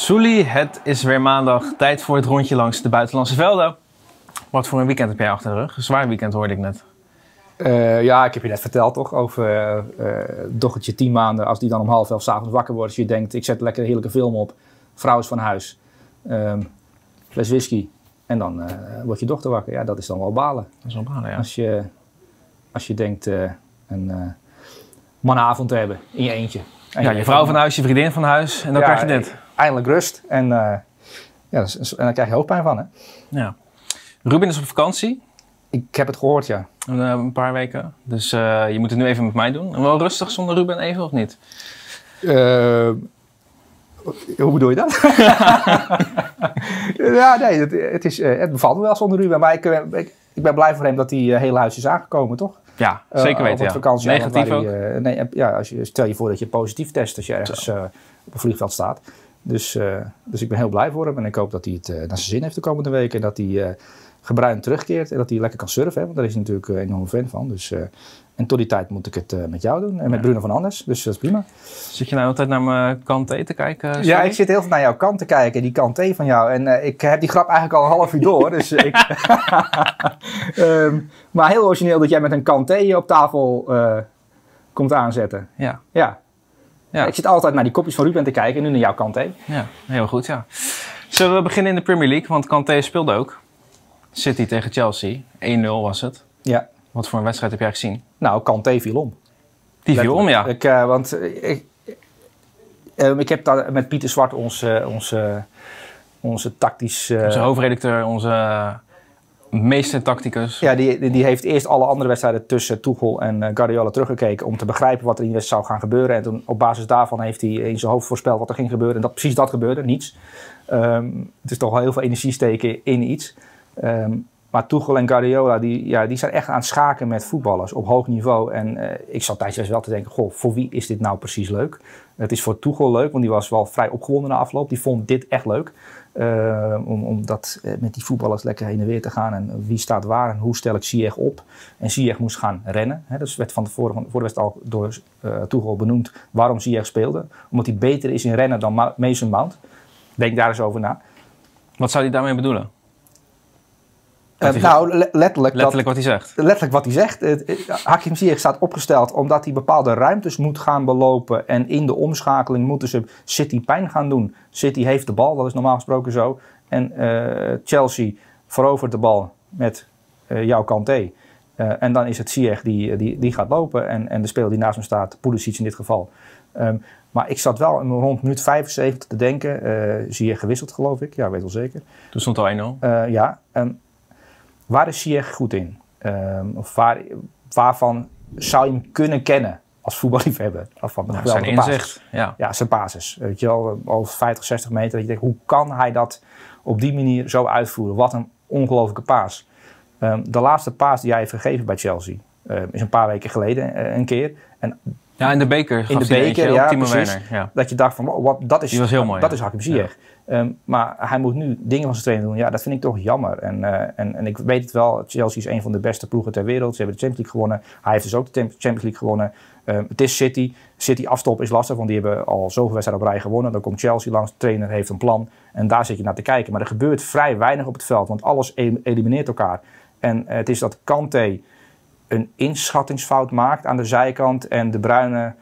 Soelie, het is weer maandag. Tijd voor het rondje langs de buitenlandse velden. Wat voor een weekend heb jij achter de rug? Een zwaar weekend hoorde ik net. Ja, ik heb je net verteld toch over dochtertje 10 maanden. Als die dan om 10:30 's avonds wakker wordt. Als je denkt, ik zet lekker een heerlijke film op. Vrouw is van huis. Fles whisky. En dan wordt je dochter wakker. Ja, dat is dan wel balen. Dat is wel balen, ja. Als je denkt een manavond te hebben in je eentje. En ja, je vrouw van huis, je vriendin van huis. En dan krijg je dit. Eindelijk rust. En dan krijg je hoofdpijn van, hè? Ja. Ruben is op vakantie. Ik heb het gehoord, ja. Een paar weken. Dus je moet het nu even met mij doen. En wel rustig zonder Ruben even, of niet? Hoe bedoel je dat? Ja, nee, het bevalt me wel zonder Ruben. Maar ik ben blij voor hem dat hij heel huis is aangekomen, toch? Ja, zeker weten, op vakantie, negatief ook? Stel je voor dat je positief test als je ergens op een vliegveld staat. Dus ik ben heel blij voor hem. En ik hoop dat hij het naar zijn zin heeft de komende weken. En dat hij gebruind terugkeert. En dat hij lekker kan surfen. Hè, want daar is hij natuurlijk een enorme fan van. Dus, en tot die tijd moet ik het met jou doen. En met Bruno van Anders. Dus dat is prima. Zit je nou altijd naar mijn Kanté te kijken? Sorry? Ja, ik zit heel veel naar jouw kant te kijken. Die Kanté van jou. En ik heb die grap eigenlijk al een half uur door. Dus maar heel origineel dat jij met een Kanté op tafel komt aanzetten. Ja. Ja, ik zit altijd naar die kopjes van Ruben te kijken en nu naar jouw Kanté. Ja, heel goed, ja. Zullen we beginnen in de Premier League? Want Kanté speelde ook. City tegen Chelsea. 1-0 was het. Ja. Wat voor een wedstrijd heb jij gezien? Nou, Kanté viel om. Die viel om, ja. Ik heb daar met Pieter Zwart onze tactisch... onze hoofdredacteur, onze meestertacticus. Ja, die heeft eerst alle andere wedstrijden tussen Tuchel en Guardiola teruggekeken om te begrijpen wat er in de wedstrijd zou gaan gebeuren. En toen op basis daarvan heeft hij in zijn hoofd voorspeld wat er ging gebeuren. En precies dat gebeurde, niets. Het is toch wel heel veel energie steken in iets. Maar Tuchel en Guardiola, die zijn echt aan het schaken met voetballers op hoog niveau. En ik zat tijdens wel te denken, goh, voor wie is dit nou precies leuk? Het is voor Tuchel leuk, want die was wel vrij opgewonden na afloop. Die vond dit echt leuk. Om dat met die voetballers lekker heen en weer te gaan. En wie staat waar en hoe stel ik Ziyech op. En Ziyech moest gaan rennen. Hè. Dat werd van tevoren voor de wedstrijd al door Tuchel benoemd waarom Ziyech speelde. Omdat hij beter is in rennen dan Mason Mount. Denk daar eens over na. Wat zou hij daarmee bedoelen? Letterlijk wat hij zegt. Letterlijk wat hij zegt. Hakim Ziyech staat opgesteld omdat hij bepaalde ruimtes moet gaan belopen. En in de omschakeling moeten ze City pijn gaan doen. City heeft de bal, dat is normaal gesproken zo. En Chelsea verovert de bal met jouw Kanté. En dan is het Ziyech die gaat lopen. En de speler die naast hem staat, Pulisic in dit geval. Maar ik zat wel rond minuut 75 te denken. Ziyech gewisseld, geloof ik. Ja, weet wel zeker. Toen stond al 1-0. Ja. Waar is Ziyech goed in? Of waarvan zou je hem kunnen kennen als voetballiefhebber? Zijn inzicht. Ja, zijn basis. Weet je wel, al 50, 60 meter. Dat je denkt, hoe kan hij dat op die manier zo uitvoeren? Wat een ongelofelijke paas. De laatste paas die hij heeft gegeven bij Chelsea is een paar weken geleden een keer. Ja, in de beker. In de beker, ja, Timo precies. Werner, ja. Dat je dacht van, dat is, die was heel mooi, dat is Hakim Ziyech. Ja. Maar hij moet nu dingen van zijn trainer doen. Ja, dat vind ik toch jammer. En ik weet het wel, Chelsea is een van de beste ploegen ter wereld. Ze hebben de Champions League gewonnen. Hij heeft dus ook de Champions League gewonnen. Het is City. City afstoppen is lastig, want die hebben al zoveel wedstrijden op rij gewonnen. Dan komt Chelsea langs, de trainer heeft een plan. En daar zit je naar te kijken. Maar er gebeurt vrij weinig op het veld, want alles elimineert elkaar. En het is dat Kanté een inschattingsfout maakt aan de zijkant en De Bruyne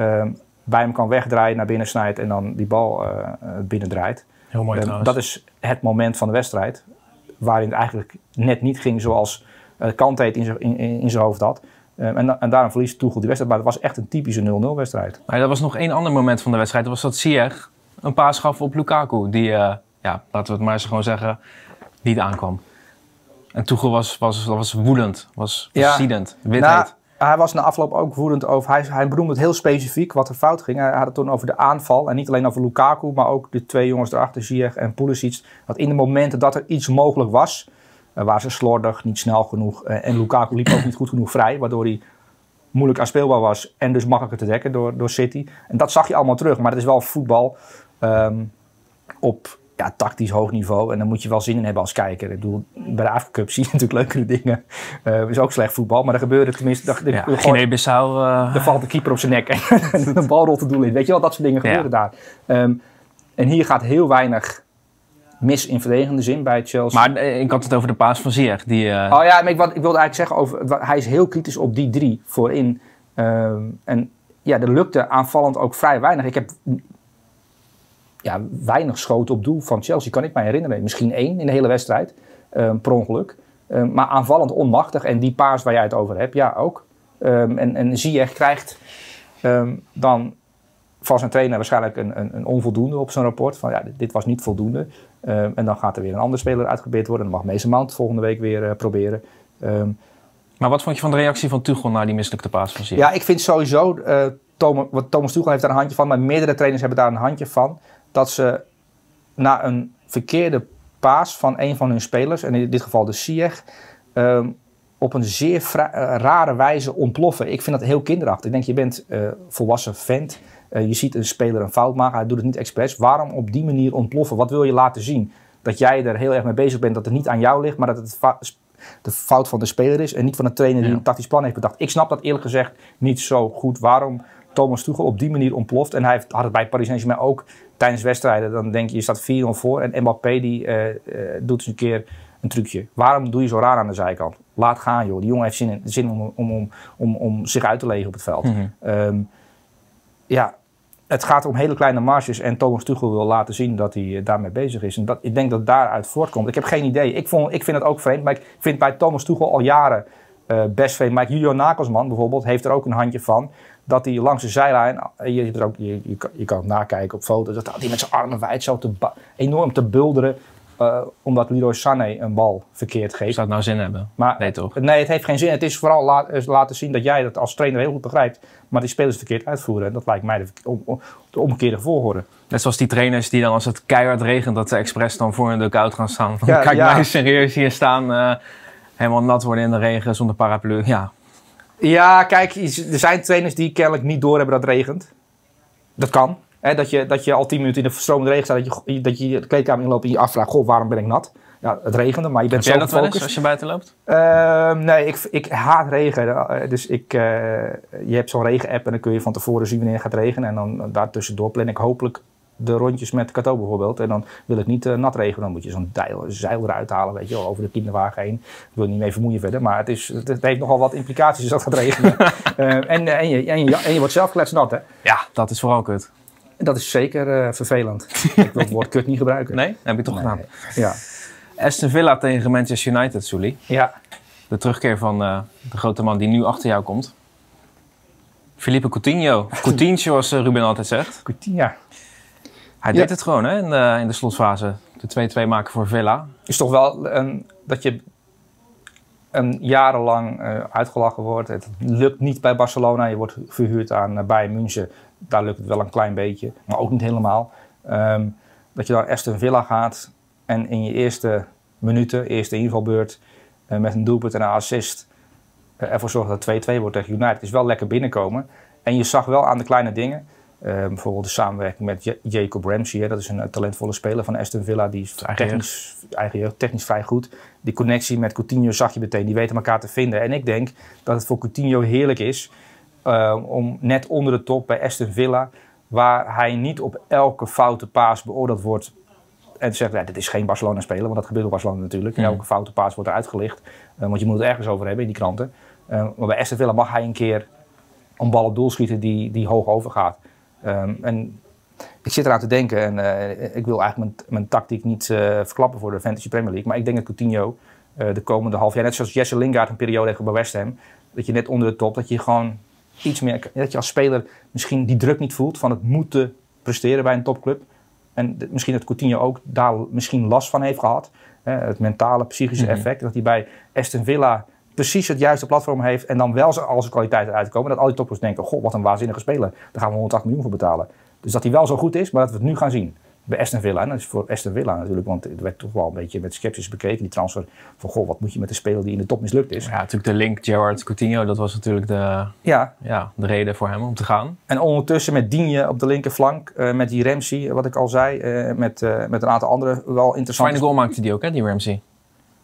bij hem kan wegdraaien, naar binnen snijdt en dan die bal binnendraait. Heel mooi trouwens. Dat is het moment van de wedstrijd waarin het eigenlijk net niet ging zoals Kanté het in zijn hoofd had. En daarom verliest Tuchel die wedstrijd. Maar het was echt een typische 0-0 wedstrijd. Maar er was nog één ander moment van de wedstrijd. Dat was dat Ziyech een paas gaf op Lukaku. Die, laten we het maar eens gewoon zeggen, niet aankwam. En Tuchel was woedend, was ziedend, witheid. Hij was na afloop ook woedend over. Hij benoemde het heel specifiek wat er fout ging. Hij had het toen over de aanval. En niet alleen over Lukaku, maar ook de twee jongens erachter, Ziyech en Pulisic. Dat in de momenten dat er iets mogelijk was, waren ze slordig, niet snel genoeg. En Lukaku liep ook niet goed genoeg vrij, waardoor hij moeilijk aanspeelbaar was. En dus makkelijker te dekken door City. En dat zag je allemaal terug. Maar het is wel voetbal op tactisch hoog niveau. En dan moet je wel zin in hebben als kijker. Ik bedoel, bij de Afrika Cup zie je natuurlijk leukere dingen. Is ook slecht voetbal. Maar er gebeurde tenminste... Guinea-Bissau... Er valt de keeper op zijn nek en een bal rolt het doel in. Weet je wel, dat soort dingen gebeuren daar. En hier gaat heel weinig mis in verdedigende zin bij Chelsea. Maar ik had het over de paas van Ziyech. Oh ja, maar ik wilde eigenlijk zeggen, hij is heel kritisch op die 3 voorin. En ja, er lukte aanvallend ook vrij weinig. Ik heb weinig schoten op doel van Chelsea, kan ik me herinneren. Misschien 1 in de hele wedstrijd, per ongeluk. Maar aanvallend onmachtig. En die paas waar jij het over hebt, ja ook. En Ziyech krijgt dan van zijn trainer waarschijnlijk een onvoldoende op zijn rapport. Van ja, dit was niet voldoende. En dan gaat er weer een andere speler uitgeprobeerd worden. Dan mag Mason Mount volgende week weer proberen. Maar wat vond je van de reactie van Tuchel na die mislukte paas van Ziyech? Ja, ik vind sowieso, Thomas Tuchel heeft daar een handje van, maar meerdere trainers hebben daar een handje van, dat ze na een verkeerde paas van een van hun spelers, en in dit geval de Ziyech, op een zeer rare wijze ontploffen. Ik vind dat heel kinderachtig. Ik denk, je bent volwassen vent. Je ziet een speler een fout maken. Hij doet het niet expres. Waarom op die manier ontploffen? Wat wil je laten zien? Dat jij er heel erg mee bezig bent. Dat het niet aan jou ligt. Maar dat het de fout van de speler is. En niet van de trainer die een tactisch plan heeft bedacht. Ik snap dat eerlijk gezegd niet zo goed. Waarom Thomas Tuchel op die manier ontploft. En hij had het bij Paris Saint-Germain ook tijdens wedstrijden. Dan denk je staat 4-0 voor. En Mbappé die doet eens een keer een trucje. Waarom doe je zo raar aan de zijkant? Laat gaan, joh. Die jongen heeft zin om zich uit te legen op het veld. Ja, het gaat om hele kleine marges. En Thomas Tuchel wil laten zien dat hij daarmee bezig is. En ik denk dat daaruit voortkomt. Ik heb geen idee. Ik vind het ook vreemd. Maar ik vind bij Thomas Tuchel al jaren best vreemd. Maar Julio Nagelsman bijvoorbeeld heeft er ook een handje van. Dat hij langs de zijlijn, je kan het nakijken op foto's, dat hij met zijn armen wijd zo enorm te bulderen. Omdat Leroy Sané een bal verkeerd geeft. Zou het nou zin hebben? Maar, nee toch? Nee, het heeft geen zin. Het is vooral laten zien dat jij dat als trainer heel goed begrijpt. Maar die spelers verkeerd uitvoeren. En dat lijkt mij de omgekeerde volgorde. Net zoals die trainers die dan als het keihard regent, dat ze expres dan voor een dugout gaan staan. Kijk mij serieus hier staan. Helemaal nat worden in de regen zonder paraplu. Ja, kijk, er zijn trainers die kennelijk niet doorhebben dat het regent. Dat kan. Hè, dat je al 10 minuten in de stromende regen staat, dat je de kleedkamer inloopt en je afvraagt, goh, waarom ben ik nat? Ja, het regende, maar je bent zo gefocust. Heb jij dat wel eens als je buiten loopt? Nee, ik haat regen. Dus je hebt zo'n regen-app en dan kun je van tevoren zien wanneer het gaat regenen. En dan daartussendoor plan ik hopelijk de rondjes met Cato bijvoorbeeld. En dan wil het niet nat regenen. Dan moet je zo'n zeil eruit halen, weet je wel, over de kinderwagen heen. Ik wil niet mee vermoeien verder, maar het heeft nogal wat implicaties als dat gaat regenen. En je wordt zelf kletsnat, hè? Ja, dat is vooral kut. Dat is zeker vervelend. Ik wil het woord kut niet gebruiken. Nee? Dat heb je toch gedaan. Ja. Aston Villa tegen Manchester United, Sully. Ja. De terugkeer van de grote man die nu achter jou komt. Philippe Coutinho. Coutinho, zoals Ruben altijd zegt. Coutinho. Hij deed het gewoon hè, in de slotfase. De 2-2 maken voor Villa. Is toch wel dat je jarenlang uitgelachen wordt. Het lukt niet bij Barcelona. Je wordt verhuurd aan Bayern München. Daar lukt het wel een klein beetje, maar ook niet helemaal. Dat je dan Aston Villa gaat en in je eerste minuten, eerste invalbeurt, met een doelpunt en een assist ervoor zorgt dat het 2-2 wordt tegen United. Het is wel lekker binnenkomen. En je zag wel aan de kleine dingen, bijvoorbeeld de samenwerking met Jacob Ramsey. Dat is een talentvolle speler van Aston Villa. Die is technisch vrij goed. Die connectie met Coutinho zag je meteen. Die weten elkaar te vinden. En ik denk dat het voor Coutinho heerlijk is om net onder de top bij Aston Villa, waar hij niet op elke foute paas beoordeeld wordt en zegt, nee, dit is geen Barcelona-speler, want dat gebeurt op Barcelona natuurlijk. En elke foute paas wordt er uitgelicht, want je moet het ergens over hebben in die kranten. Maar bij Aston Villa mag hij een keer een bal op doel schieten die hoog overgaat. En ik zit eraan te denken en ik wil eigenlijk mijn tactiek niet verklappen voor de Fantasy Premier League, maar ik denk dat Coutinho de komende half jaar, net zoals Jesse Lingard een periode heeft bij West Ham, dat je net onder de top, dat je gewoon iets meer, dat je als speler misschien die druk niet voelt van het moeten presteren bij een topclub. En misschien dat Coutinho ook daar misschien last van heeft gehad. Het mentale, psychische effect. Dat hij bij Aston Villa precies het juiste platform heeft en dan wel al zijn kwaliteiten uitkomen. Dat al die toppers denken, goh, wat een waanzinnige speler. Daar gaan we 108 miljoen voor betalen. Dus dat hij wel zo goed is, maar dat we het nu gaan zien. Bij Aston Villa. En dat is voor Aston Villa natuurlijk, want er werd toch wel een beetje met sceptisch bekeken, die transfer. Van, goh, wat moet je met een speler die in de top mislukt is? Ja, natuurlijk de link Gerrard-Coutinho, dat was natuurlijk de reden voor hem om te gaan. En ondertussen met Digne op de linkerflank, met die Ramsey, wat ik al zei, met een aantal andere wel interessante... Fijne goal maakte die ook, hè, die Ramsey.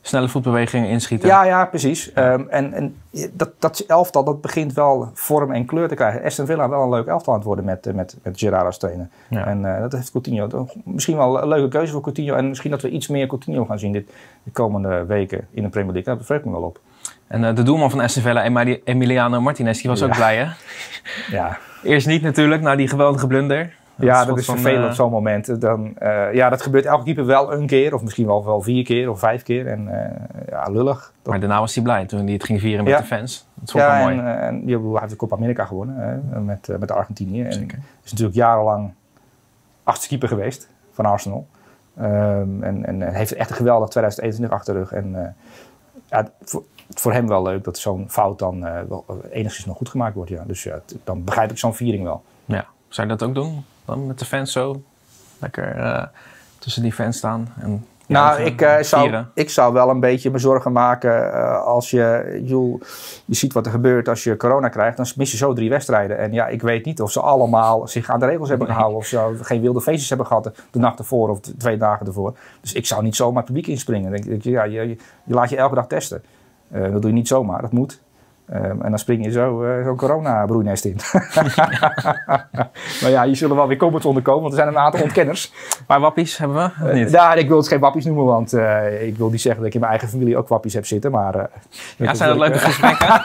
snelle voetbewegingen inschieten. Ja, precies. En dat elftal, dat begint wel vorm en kleur te krijgen. Aston Villa wel een leuk elftal aan het worden met Gerrard als trainer. Ja. En dat heeft Coutinho misschien wel een leuke keuze voor Coutinho. En misschien dat we iets meer Coutinho gaan zien de komende weken in de Premier League. Daar verheug ik me wel op. En de doelman van Aston Villa, Emiliano Martinez, die was ook blij, hè? Ja. Eerst niet natuurlijk, na die geweldige blunder. Dat is vervelend op zo'n moment. Dat gebeurt elke keper wel een keer, of misschien wel 4 keer of 5 keer. En lullig. Maar daarna was hij blij toen hij het ging vieren met de fans. Dat vond ik wel mooi. En hij heeft de Copa America gewonnen met Argentinië. En is natuurlijk jarenlang achterkeeper geweest van Arsenal. En heeft echt een geweldig 2021 achter de rug. En voor hem wel leuk dat zo'n fout dan wel enigszins nog goed gemaakt wordt. Ja. Dus dan begrijp ik zo'n viering wel. Ja, zou je dat ook doen? Dan met de fans zo lekker tussen die fans staan? En, ik zou wel een beetje me zorgen maken als je ziet wat er gebeurt als je corona krijgt. Dan mis je zo 3 wedstrijden. En ja, ik weet niet of ze allemaal zich aan de regels hebben gehouden. Of ze geen wilde feestjes hebben gehad de nacht ervoor of 2 dagen ervoor. Dus ik zou niet zomaar het publiek inspringen. Dan denk ik, je laat je elke dag testen. Dat doe je niet zomaar, dat moet. En dan spring je zo'n corona-broeinest in. Maar ja, je zullen wel weer comments onderkomen, want er zijn een aantal ontkenners. Maar wappies hebben we? Niet? Ik wil het geen wappies noemen, want ik wil niet zeggen dat ik in mijn eigen familie ook wappies heb zitten. Maar, zijn dat leuke gesprekken?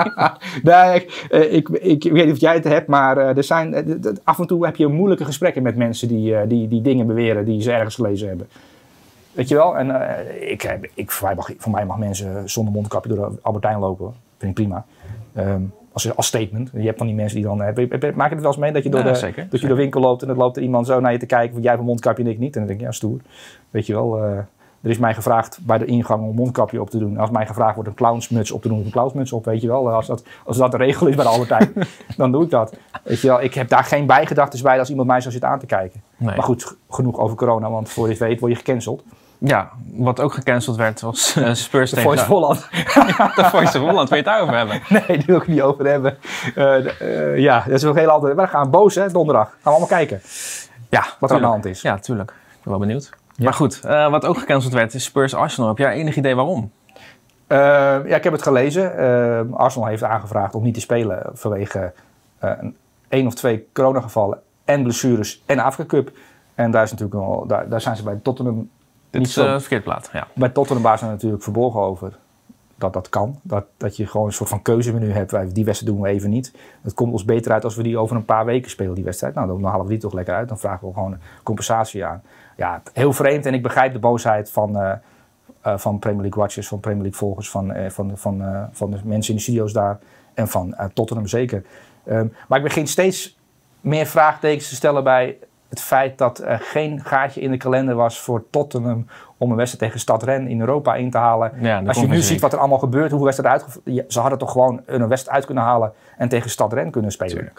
Ik weet niet of jij het hebt, maar er zijn, af en toe heb je moeilijke gesprekken met mensen die dingen beweren die ze ergens gelezen hebben. Weet je wel? En voor mij mag mensen zonder mondkapje door Albert Heijn lopen. Vind ik prima. Als statement. Je hebt dan die mensen die dan... Maak je het wel eens mee dat je door de winkel loopt en dan loopt er iemand zo naar je te kijken van jij hebt een mondkapje en ik niet. En dan denk je, ja, stoer. Weet je wel, er is mij gevraagd bij de ingang om een mondkapje op te doen. Als mij gevraagd wordt een clownsmuts op te doen, een clownsmuts op, weet je wel. Als dat de regel is bij de Albert Heijn, dan doe ik dat. Weet je wel, ik heb daar geen bijgedachten bij als iemand mij zo zit aan te kijken. Nee. Maar goed, genoeg over corona, want voor je het weet word je gecanceld. Ja, wat ook gecanceld werd was Spurs tegen... Voice of Holland. De Voice of Holland, wil je het daarover hebben? Nee, die wil ik niet over hebben. Dat is wel heel altijd. We gaan boos, hè, donderdag. Gaan we allemaal kijken wat er aan de hand is. Ja, tuurlijk. Ik ben wel benieuwd. Ja. Maar goed, wat ook gecanceld werd is Spurs-Arsenal. Heb jij enig idee waarom? Ik heb het gelezen. Arsenal heeft aangevraagd om niet te spelen vanwege 1 of 2 coronagevallen en blessures en Afrika Cup. En daar is natuurlijk daar zijn ze bij Tottenham... Dit is verkeerd plaat, ja. Bij Tottenham waren ze natuurlijk verborgen over dat kan. Dat je gewoon een soort van keuzemenu hebt. Die wedstrijd doen we even niet. Het komt ons beter uit als we die over een paar weken spelen, die wedstrijd. Nou, dan halen we die toch lekker uit. Dan vragen we gewoon compensatie aan. Ja, heel vreemd. En ik begrijp de boosheid van Premier League watchers, van Premier League volgers, van de mensen in de studio's daar. En van Tottenham zeker. Maar ik begin steeds meer vraagtekens te stellen bij... het feit dat er geen gaatje in de kalender was voor Tottenham om een wedstrijd tegen Stad Rennes in Europa in te halen. Ja, als je nu ziet wat er allemaal gebeurt, hoe wedstrijden ze hadden toch gewoon een wedstrijd uit kunnen halen en tegen Stad Rennes kunnen spelen.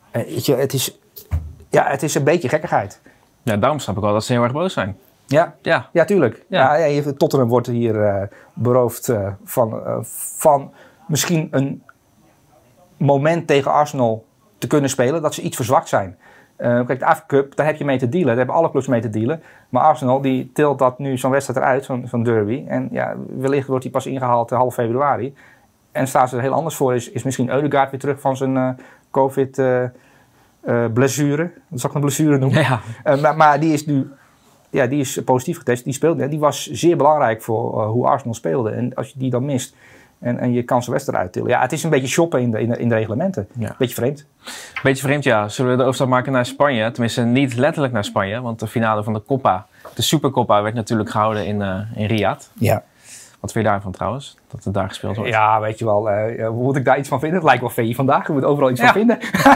Het is een beetje gekkigheid. Ja, daarom snap ik wel dat ze heel erg boos zijn. Ja, tuurlijk. Ja. Tottenham wordt hier beroofd van misschien een moment tegen Arsenal te kunnen spelen, dat ze iets verzwakt zijn. Kijk, de Afrika Cup, daar heb je mee te dealen. Daar hebben alle clubs mee te dealen. Maar Arsenal, die tilt dat nu zo'n wedstrijd eruit, zo'n derby. En ja, wellicht wordt die pas ingehaald half februari. En staan ze er heel anders voor. Is misschien Ødegaard weer terug van zijn COVID-blessure. Dat zal ik een blessure noemen. Ja. Maar die is nu... Ja, die is positief getest. Die was zeer belangrijk voor hoe Arsenal speelde. En als je die dan mist... En je kan zo'n wedstrijd uittillen. Ja, het is een beetje shoppen in de reglementen. Ja. Beetje vreemd. Beetje vreemd, ja. Zullen we de overstap maken naar Spanje? Tenminste, niet letterlijk naar Spanje. Want de finale van de Copa, de Supercopa, werd natuurlijk gehouden in Riyadh. Ja. Wat vind je daarvan trouwens? Dat het daar gespeeld wordt? Ja, weet je wel. Moet ik daar iets van vinden? Het lijkt wel VI vandaag. Je moet overal iets van vinden.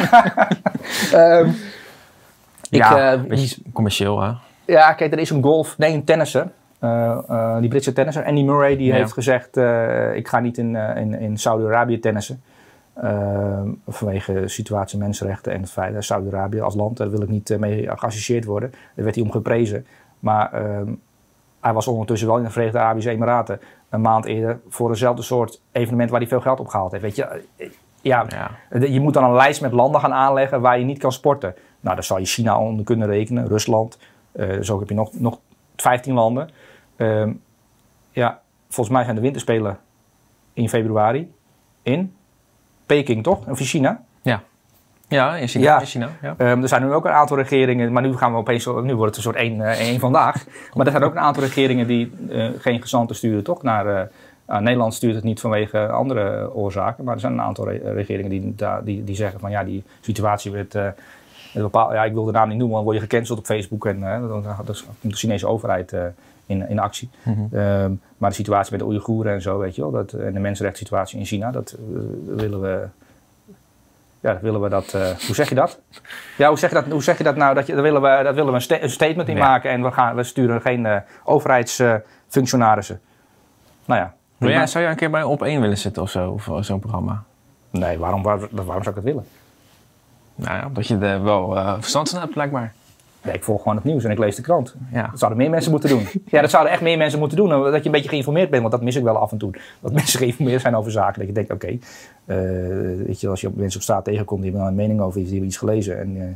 Beetje commercieel, hè? Ja, kijk, er is een tennisser. Die Britse tennisser, Andy Murray, die heeft gezegd... ik ga niet in Saudi-Arabië tennissen. Vanwege de situatie mensenrechten en het feit dat Saudi-Arabië als land... daar wil ik niet mee geassocieerd worden. Daar werd hij om geprezen. Maar hij was ondertussen wel in de Verenigde Arabische Emiraten... een maand eerder voor eenzelfde soort evenement... waar hij veel geld opgehaald heeft. Weet je, je moet dan een lijst met landen gaan aanleggen... waar je niet kan sporten. Nou, daar zal je China onder kunnen rekenen, Rusland. Zo heb je nog 15 landen... volgens mij zijn de winterspelen in februari in Peking, toch? Of in China? Ja, in China. Ja. In China, ja. Er zijn nu ook een aantal regeringen, maar nu gaan we opeens, nu wordt het een soort één vandaag. Maar er zijn ook een aantal regeringen die geen gezanten sturen, toch? Nederland stuurt het niet vanwege andere oorzaken, maar er zijn een aantal regeringen die zeggen van ja, die situatie werd bepaald. Ja, ik wil de naam niet noemen, dan word je gecanceld op Facebook en dan komt de Chinese overheid in actie. Mm-hmm. Maar de situatie met de Oeigoeren en zo, weet je wel, en de mensenrechtssituatie in China, dat willen we. Ja, willen we dat. Hoe zeg je dat? Ja, hoe zeg je dat nou? Daar willen we een statement in maken en we sturen geen overheidsfunctionarissen. Nou ja. Maar zou je een keer bij Op 1 willen zitten of zo, of zo'n programma? Nee, waarom zou ik dat willen? Nou ja, omdat je er wel verstand van hebt, blijkbaar. Nee, ik volg gewoon het nieuws en ik lees de krant. Ja. Dat zouden meer mensen moeten doen. Ja, dat zouden echt meer mensen moeten doen. Dat je een beetje geïnformeerd bent, want dat mis ik wel af en toe. Dat mensen geïnformeerd zijn over zaken. Dat je denkt, oké, weet je, als je mensen op straat tegenkomt, die hebben een mening over iets, die hebben iets gelezen. En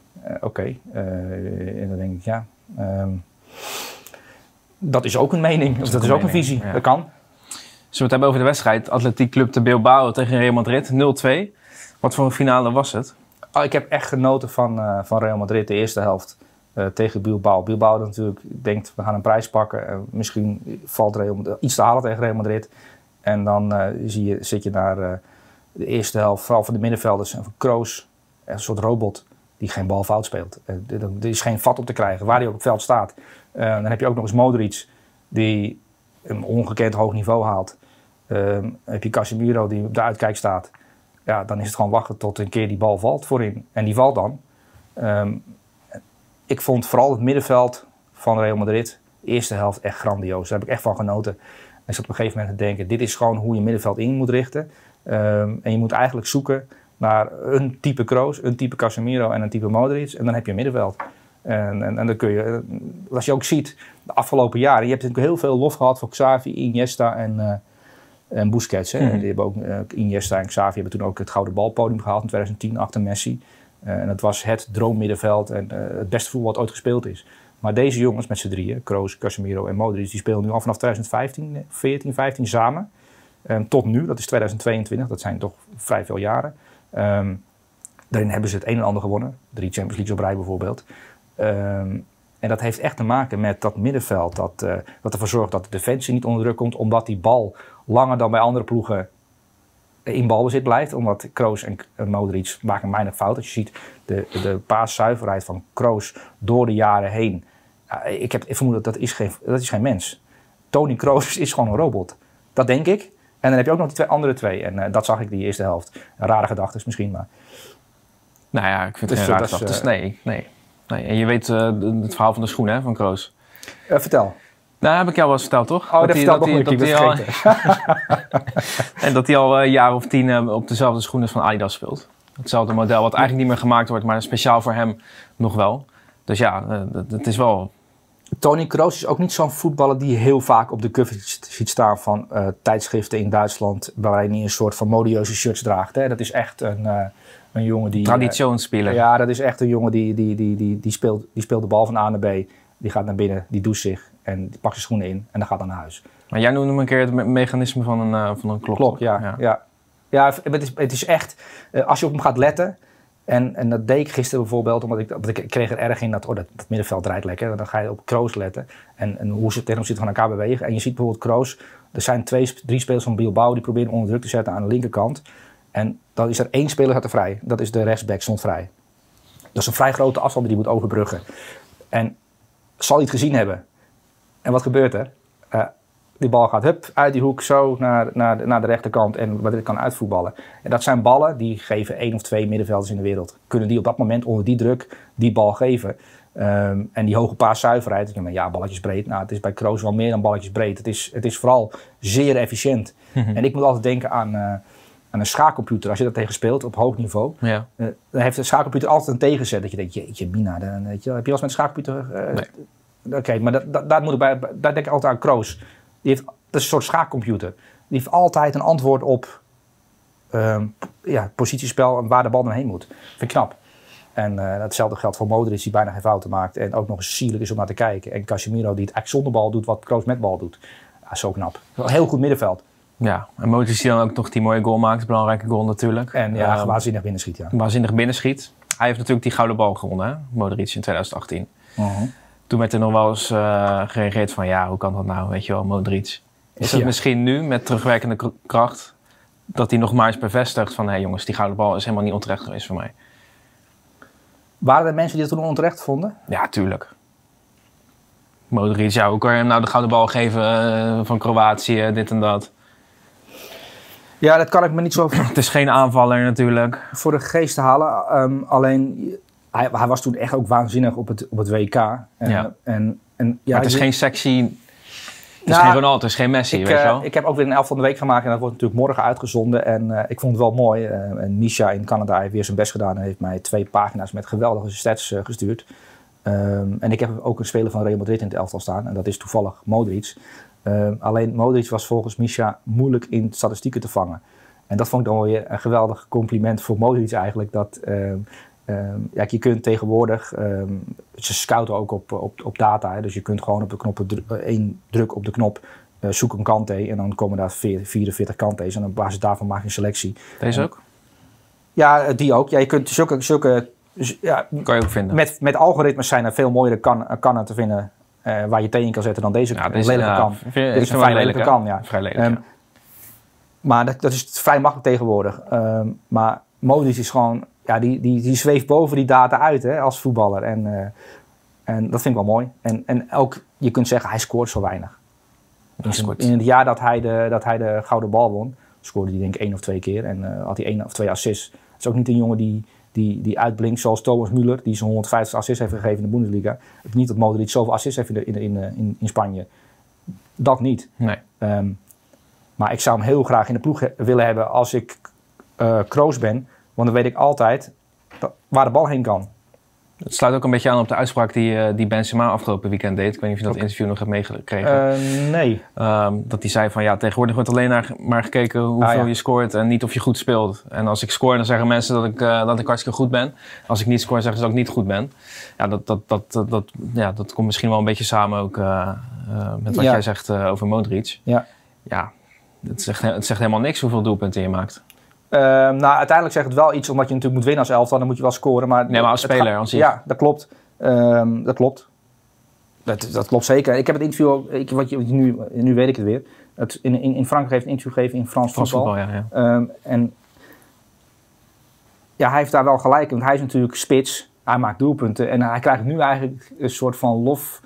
en dan denk ik, ja, dat is ook een mening. Of dat is ook een visie. Ja. Dat kan. Zullen we het hebben over de wedstrijd? Atletiek Club de Bilbao tegen Real Madrid, 0-2. Wat voor een finale was het? Ik heb echt genoten van Real Madrid, de eerste helft tegen Bilbao. Bilbao natuurlijk denkt, we gaan een prijs pakken. Misschien valt Real Madrid iets te halen tegen Real Madrid. En dan zit je naar de eerste helft, vooral van de middenvelders. En van Kroos, een soort robot die geen bal fout speelt. Er is geen vat op te krijgen, waar hij op het veld staat. Dan heb je ook nog eens Modric, die een ongekend hoog niveau haalt. Dan heb je Casemiro, die op de uitkijk staat. Ja, dan is het gewoon wachten tot een keer die bal valt voorin. En die valt dan. Ik vond vooral het middenveld van Real Madrid, de eerste helft, echt grandioos. Daar heb ik echt van genoten. En ik zat op een gegeven moment te denken, dit is gewoon hoe je middenveld in moet richten. En je moet eigenlijk zoeken naar een type Kroos, een type Casemiro en een type Modric. En dan heb je een middenveld. En dan kun je, als je ook ziet, de afgelopen jaren, je hebt natuurlijk heel veel lof gehad voor Xavi, Iniesta en Busquets. Hè. Mm-hmm. Die hebben ook, Iniesta en Xavi hebben toen ook het gouden balpodium gehaald in 2010 achter Messi. En het was het droommiddenveld en het beste voetbal wat ooit gespeeld is. Maar deze jongens met z'n drieën, Kroos, Casemiro en Modric, die spelen nu al vanaf 2015, 14, 15 samen. Tot nu, dat is 2022, dat zijn toch vrij veel jaren. Daarin hebben ze het een en ander gewonnen. 3 Champions Leagues op rij bijvoorbeeld. En dat heeft echt te maken met dat middenveld. Dat ervoor zorgt dat de defensie niet onder druk komt. Omdat die bal langer dan bij andere ploegen in balbezit blijft. Omdat Kroos en Modric maken weinig fout. Als je ziet de paaszuiverheid van Kroos door de jaren heen. Ik vermoed dat is geen mens. Toni Kroos is gewoon een robot. Dat denk ik. En dan heb je ook nog die andere twee. En dat zag ik die eerste helft. Rare gedachten misschien, maar... Nou ja, ik vind het geen rare gedachten. Nee. En je weet het verhaal van de schoen, hè, van Kroos. Vertel. Nou, heb ik jou wel eens verteld, toch? Oh, dat vertelde nog een keer. En dat hij al een jaar of 10 op dezelfde schoenen van Adidas speelt. Hetzelfde model, wat eigenlijk niet meer gemaakt wordt, maar speciaal voor hem nog wel. Dus ja, het is wel... Toni Kroos is ook niet zo'n voetballer die je heel vaak op de cover ziet staan van tijdschriften in Duitsland, waarin hij een soort van modieuze shirts draagt. Hè. Dat is echt een jongen die... Traditionsspeler. Ja, dat is echt een jongen die speelt de bal van A naar B. Die gaat naar binnen, die doucht zich en die pakt zijn schoenen in en dan gaat dan naar huis. Maar jij noemde een keer het mechanisme van een klok. Klok, ja. Ja, het is echt... als je op hem gaat letten... En dat deed ik gisteren bijvoorbeeld, omdat ik kreeg er erg in dat middenveld draait lekker. Dan ga je op Kroos letten en hoe ze ten opzichte van elkaar bewegen. En je ziet bijvoorbeeld Kroos, er zijn 2-3 spelers van Bilbao die proberen onder druk te zetten aan de linkerkant. En dan is er 1 speler gaat er vrij. Dat is de rechtsback, stond vrij. Dat is een vrij grote afstand die moet overbruggen. En zal hij het gezien hebben. En wat gebeurt er? Die bal gaat uit die hoek zo naar de rechterkant en Madrid kan uitvoetballen. En dat zijn ballen die geven 1 of 2 middenvelders in de wereld. Kunnen die op dat moment onder die druk die bal geven. En die hoge paaszuiverheid. Ja, balletjes breed. Nou, het is bij Kroos wel meer dan balletjes breed. Het is vooral zeer efficiënt. Mm-hmm. En ik moet altijd denken aan een schaakcomputer. Als je dat tegen speelt op hoog niveau. Ja. Dan heeft de schaakcomputer altijd een tegenzet. Dat je denkt, jeetje mina. Heb je wel eens met een schaakcomputer... Nee. Oké, maar daar denk ik altijd aan Kroos. Dat is een soort schaakcomputer. Die heeft altijd een antwoord op positiespel en waar de bal dan heen moet. Vind ik knap. En hetzelfde geldt voor Modric, die bijna geen fouten maakt. En ook nog eens sierlijk is om naar te kijken. En Casemiro, die het eigenlijk zonder bal doet wat Kroos met bal doet. zo knap. Heel goed middenveld. Ja, en Modric die dan ook nog die mooie goal maakt. Belangrijke goal natuurlijk. En waanzinnig binnenschiet, ja. Waanzinnig binnenschiet. Hij heeft natuurlijk die gouden bal gewonnen, hè? Modric in 2018. Toen werd er nog wel eens gereageerd van, ja, hoe kan dat nou, weet je wel, Modric. Is het misschien nu, met terugwerkende kracht, dat hij nog maar eens bevestigt van, hé jongens, die gouden bal is helemaal niet onterecht geweest voor mij. Waren er mensen die het toen onterecht vonden? Ja, tuurlijk. Modric, ja, hoe kan je hem nou de gouden bal geven van Kroatië, dit en dat. Ja, dat kan ik me niet zo... Het is geen aanvaller natuurlijk. Voor de geest te halen. Alleen, hij was toen echt ook waanzinnig op het WK. Ja. Maar het is geen sexy... Het is geen Ronaldo, het is geen Messi, weet je wel. Ik heb ook weer een elf van de week gemaakt en dat wordt natuurlijk morgen uitgezonden. En ik vond het wel mooi. En Misha in Canada heeft weer zijn best gedaan en heeft mij 2 pagina's met geweldige stats gestuurd. En ik heb ook een speler van Real Madrid in het elftal staan en dat is toevallig Modric. Alleen Modric was volgens Misha moeilijk in statistieken te vangen. En dat vond ik dan weer een geweldig compliment voor Modric eigenlijk. Dat, je kunt tegenwoordig, ze scouten ook op data. Hè, dus je kunt gewoon op de knoppen, 1 druk op de knop, zoek een Kanté. En dan komen daar 44 Kantés. En op basis daarvan maak je een selectie. Deze ook? Ja, die ook. Ja, je kunt zulke kan je ook vinden. Met algoritmes zijn er veel mooiere kannen te vinden waar je thee in kan zetten dan deze lelijke kan. Dit is een vrij lelijke kan, ja. Vrij lelijk, ja. Maar dat is vrij makkelijk tegenwoordig. Maar Modric is gewoon, ja, die zweeft boven die data uit, hè, als voetballer. En dat vind ik wel mooi. En ook, je kunt zeggen, hij scoort zo weinig. In het jaar dat hij de gouden bal won, scoorde hij denk ik 1 of 2 keer. En had hij 1 of 2 assists. Het is ook niet een jongen die uitblinkt zoals Thomas Müller, die zijn 150 assists heeft gegeven in de Bundesliga. Het niet dat Modric zoveel assists heeft in Spanje. Dat niet. Nee. Maar ik zou hem heel graag in de ploeg willen hebben als ik Kroos ben. Want dan weet ik altijd waar de bal heen kan. Het sluit ook een beetje aan op de uitspraak die Benzema afgelopen weekend deed. Ik weet niet of je dat interview nog hebt meegekregen. Nee. Dat hij zei van, ja, tegenwoordig wordt alleen maar gekeken hoeveel je scoort en niet of je goed speelt. En als ik score, dan zeggen mensen dat ik hartstikke goed ben. Als ik niet score, zeggen ze dat ik niet goed ben. Ja, dat komt misschien wel een beetje samen ook met wat jij zegt over Modric. Ja, het zegt helemaal niks hoeveel doelpunten je maakt. Uiteindelijk zegt het wel iets, omdat je natuurlijk moet winnen als elftal, dan moet je wel scoren. Maar als speler aan zich. Ja, dat klopt. Dat klopt. Dat klopt zeker. Ik heb het interview ook, nu weet ik het weer. In Frankrijk heeft een interview gegeven in Frans voetbal. Ja. En ja, hij heeft daar wel gelijk in, want hij is natuurlijk spits. Hij maakt doelpunten en hij krijgt nu eigenlijk een soort van lof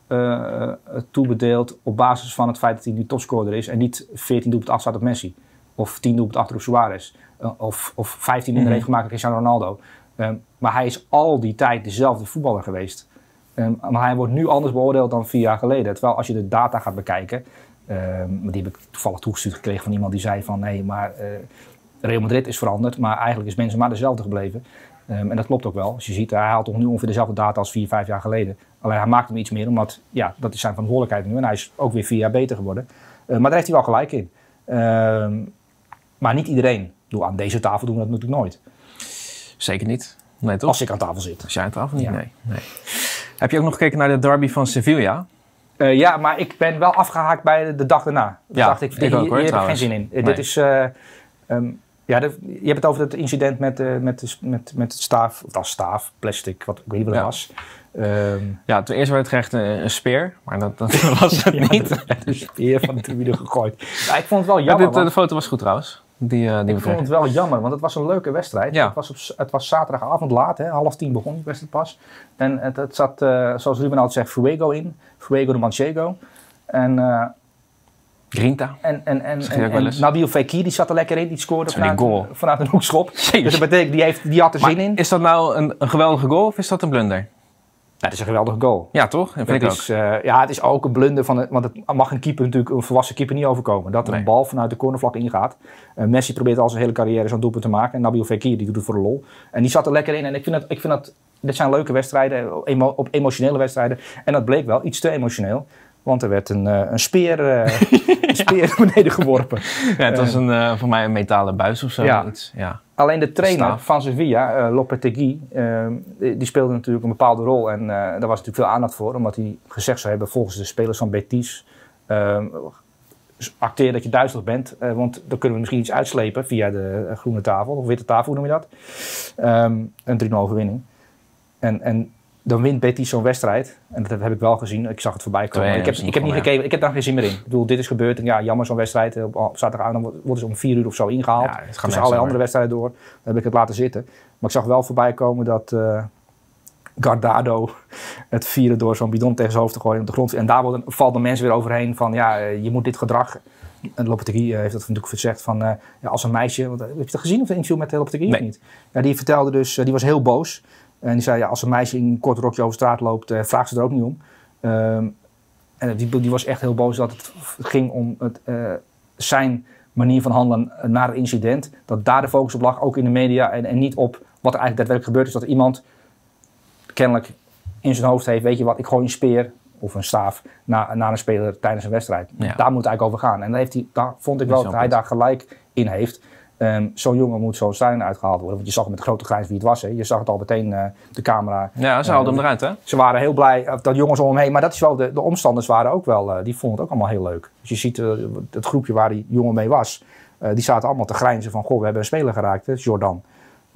toebedeeld op basis van het feit dat hij nu topscorer is en niet 14 doelpunten afstaat op Messi. Of 10 doelpunten achter op Suarez. Of 15 minder heeft gemaakt op Cristiano Ronaldo. Maar hij is al die tijd dezelfde voetballer geweest. Maar hij wordt nu anders beoordeeld dan 4 jaar geleden. Terwijl als je de data gaat bekijken. Die heb ik toevallig toegestuurd gekregen van iemand die zei van nee, maar Real Madrid is veranderd. Maar eigenlijk is Benzema dezelfde gebleven. En dat klopt ook wel. Als je ziet, hij haalt toch nu ongeveer dezelfde data als 4, 5 jaar geleden. Alleen hij maakt hem iets meer, omdat dat is zijn verantwoordelijkheid nu. En hij is ook weer 4 jaar beter geworden. Maar daar heeft hij wel gelijk in. Maar niet iedereen. Aan deze tafel doen we dat natuurlijk nooit. Zeker niet. Nee, toch? Als ik aan tafel zit. Als jij aan tafel niet? Nee. Heb je ook nog gekeken naar de derby van Sevilla? Ja, maar ik ben wel afgehaakt bij de dag daarna. Ja, dacht ik ook hoor, hier heb ik geen zin in. Nee. Dit is... je hebt het over het incident met het staaf, of staaf, plastic, ik weet niet wat het was. Ten eerste werd het gerecht een speer, maar dat was het niet. Een speer van de tribune gegooid. Ja, ik vond het wel jammer. De foto was goed trouwens. Ik vond het wel jammer, want het was een leuke wedstrijd. Ja. Het was zaterdagavond laat, hè, 9:30 begon die wedstrijd pas. En het zat, zoals Ruben altijd zegt, Fuego in. Fuego de Manchego. En... Grinta. En Nabil Fekir, die zat er lekker in. Die scoorde vanuit een hoekschop. Jezus. Dus dat betekent, die had er zin in. Is dat nou een geweldige goal of is dat een blunder? Ja, het is een geweldige goal. Ja, toch? Dat vind ik ook. Het is ook een blunder want het mag een keeper natuurlijk, een volwassen keeper niet overkomen. Dat er een bal vanuit de cornervlag ingaat. Messi probeert al zijn hele carrière zo'n doelpunt te maken. En Nabil Fekir, die doet het voor de lol. En die zat er lekker in. En ik vind dat dit zijn leuke wedstrijden, op emotionele wedstrijden. En dat bleek wel iets te emotioneel. Want er werd een speer beneden geworpen. Ja, het was voor mij een metalen buis of zo. Ja. Alleen de trainer van Sevilla, Lopetegui, die speelde natuurlijk een bepaalde rol. En daar was natuurlijk veel aandacht voor. Omdat hij gezegd zou hebben, volgens de spelers van Betis, acteer dat je duizelig bent, want dan kunnen we misschien iets uitslepen via de groene tafel, of witte tafel, hoe noem je dat? Een 3-0 overwinning. En dan wint Betis zo'n wedstrijd. En dat heb ik wel gezien. Ik zag het voorbij komen. Ik heb niet gekeken. Ik heb daar geen zin meer in. Ik bedoel, dit is gebeurd. En ja, jammer zo'n wedstrijd. Op zaterdagavond worden ze om 4 uur of zo ingehaald. Ja, tussen allerlei andere wedstrijden door. Dan heb ik het laten zitten. Maar ik zag wel voorbij komen dat Guardado het vierde door zo'n bidon tegen zijn hoofd te gooien op de grond. En daar valt de mensen weer overheen van ja, je moet dit gedrag. En Lopetegui heeft dat natuurlijk gezegd van ja, als een meisje. Want, heb je dat gezien of een interview met Lopetegui of niet? Ja, die vertelde dus, die was heel boos. En die zei, ja, als een meisje in een kort rokje over straat loopt, vraagt ze er ook niet om. En die was echt heel boos dat het ging om zijn manier van handelen na het incident. Dat daar de focus op lag, ook in de media. En niet op wat er eigenlijk daadwerkelijk gebeurd is. Dat iemand kennelijk in zijn hoofd heeft, weet je wat, ik gooi een speer of een staaf naar een speler tijdens een wedstrijd. Ja. Daar moet het eigenlijk over gaan. En daar vond ik wel dat hij daar gelijk in heeft. Zo'n jongen moet zo'n stadion uitgehaald worden. Want je zag met de grote grijns wie het was. Hè. Je zag het al meteen de camera. Ja, ze haalden hem eruit, hè? Ze waren heel blij dat jongens om hem heen. Maar dat is wel, de omstanders waren ook wel, die vonden het ook allemaal heel leuk. Dus je ziet het groepje waar die jongen mee was. Die zaten allemaal te grijnzen van, goh, we hebben een speler geraakt. Hè, Jordan.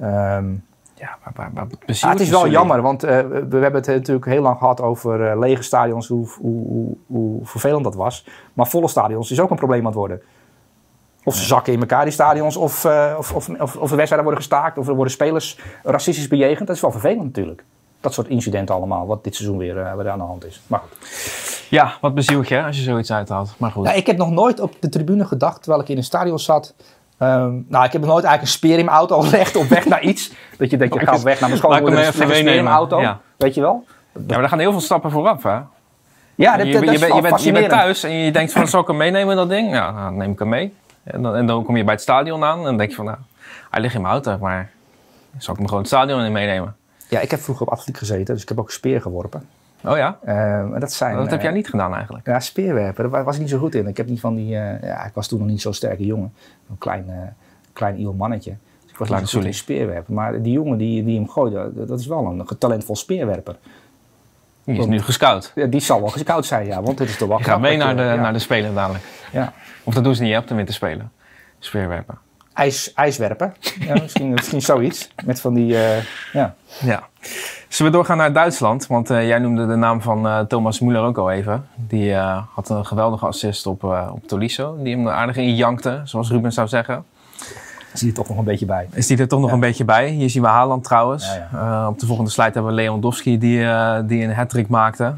Ja, maar het is wel jammer, want we hebben het natuurlijk heel lang gehad over lege stadions, hoe vervelend dat was. Maar volle stadions is ook een probleem aan het worden. Of ze zakken in elkaar, die stadions, of de wedstrijden worden gestaakt, of er worden spelers racistisch bejegend. Dat is wel vervelend natuurlijk. Dat soort incidenten allemaal, wat dit seizoen weer aan de hand is. Maar goed. Ja, wat bezielt je als je zoiets uithaalt. Maar goed. Ja, ik heb nog nooit op de tribune gedacht, terwijl ik in een stadion zat. Ik heb nog nooit eigenlijk een speer in mijn auto gelegd op weg naar iets. Dat je denkt, je gaat op weg naar mijn schoonmoeder, een speer in mijn auto. Ja. Weet je wel? Ja, maar daar gaan heel veel stappen vooraf, hè? Ja, je bent thuis en je denkt van, zal ik hem meenemen, dat ding? Ja, dan neem ik hem mee. En dan kom je bij het stadion aan en dan denk je van, nou, hij ligt in mijn auto, maar zal ik hem gewoon het stadion in meenemen? Ja, ik heb vroeger op atletiek gezeten, dus ik heb ook een speer geworpen. Oh ja? Dat heb jij niet gedaan eigenlijk? Ja, speerwerpen, daar was ik niet zo goed in. Ik heb niet van die, ik was toen nog niet zo'n sterke jongen. Een klein iel mannetje. Dus ik was niet zo goed in speerwerpen. Maar die jongen die hem gooide, dat is wel een talentvol speerwerper. Die is nu gescout. Ja, die zal wel gescout zijn, ja, want dit is toch wel. Je gaat mee naar de Spelen dadelijk. Ja. Of dat doen ze niet op de winterspelen. Speerwerpen. IJswerpen. Ja, misschien zoiets. Met van die, ja. Zullen we doorgaan naar Duitsland? Want jij noemde de naam van Thomas Müller ook al even. Die had een geweldige assist op Tolisso. Die hem er aardig in jankte, zoals Ruben zou zeggen. Is die er toch nog een beetje bij? Is die er toch nog een beetje bij? Hier zien we Haaland trouwens. Ja. Op de volgende slide hebben we Lewandowski die een hat-trick maakte.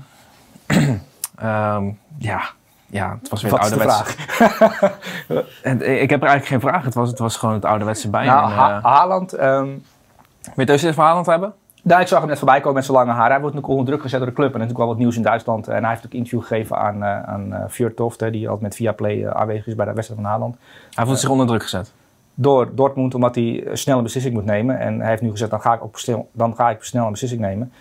Ja, het was weer het ouderwetse. En ik heb er eigenlijk geen vraag. Het was gewoon het ouderwetse bij. Nou, Haaland. Weet je eens van Haaland hebben? Nou, ik zag hem net voorbij komen met zijn lange haar. Hij wordt natuurlijk onder druk gezet door de club. En natuurlijk wel wat nieuws in Duitsland. En hij heeft ook een interview gegeven aan Fjörtoft, die altijd met Viaplay aanwezig is bij de wedstrijd van Haaland. Hij voelt zich onder druk gezet. Door Dortmund, omdat hij snel een beslissing moet nemen. En hij heeft nu gezegd, dan ga ik snel een beslissing nemen.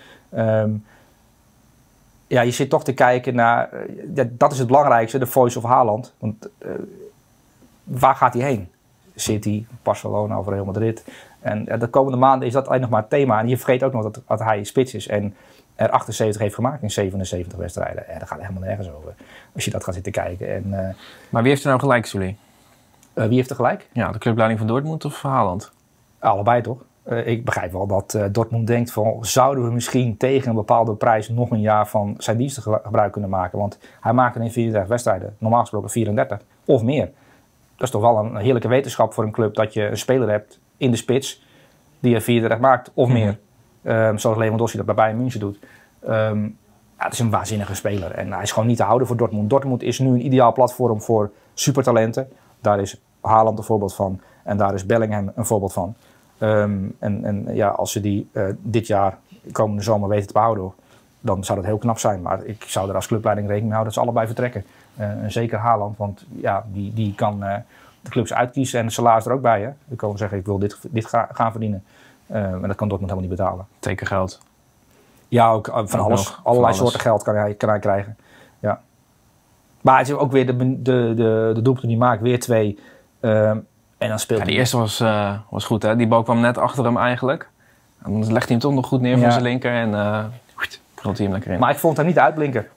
Je zit toch te kijken naar, dat is het belangrijkste, de voice of Haaland. Want waar gaat hij heen? City, Barcelona of Real Madrid. En de komende maanden is dat alleen nog maar het thema. En je vergeet ook nog dat hij spits is en er 78 heeft gemaakt in 77 wedstrijden. En daar gaat helemaal nergens over, als je dat gaat zitten kijken. Maar wie heeft er nou gelijk, Sully? Wie heeft er gelijk? Ja, de clubleiding van Dortmund of Haaland? Allebei toch? Ik begrijp wel dat Dortmund denkt van, zouden we misschien tegen een bepaalde prijs nog een jaar van zijn diensten gebruik kunnen maken. Want hij maakte in 34 wedstrijden, normaal gesproken 34 of meer. Dat is toch wel een heerlijke wetenschap voor een club dat je een speler hebt in de spits die er 34 maakt of meer. Zoals Lewandowski dat bij Bayern München doet. Het is een waanzinnige speler en hij is gewoon niet te houden voor Dortmund. Dortmund is nu een ideaal platform voor supertalenten. Daar is Haaland een voorbeeld van en daar is Bellingham een voorbeeld van. Als ze die dit jaar, komende zomer, weten te behouden, dan zou dat heel knap zijn. Maar ik zou er als clubleiding rekening mee houden dat ze allebei vertrekken. En zeker Haaland, want ja, die kan de clubs uitkiezen en de salaris er ook bij. Hè? Die komen zeggen, ik wil dit gaan verdienen. En dat kan Dortmund helemaal niet betalen. Teken geld. Ja, ook van alles. Allerlei soorten geld kan hij krijgen. Ja. Maar het is ook weer de doelpunt die maakt, weer 2. En dan speelt die eerste was goed, hè? Die bal kwam net achter hem eigenlijk. En dan legt hij hem toch nog goed neer voor zijn linker en knalt hij hem lekker in. Maar ik vond hem niet uitblinker.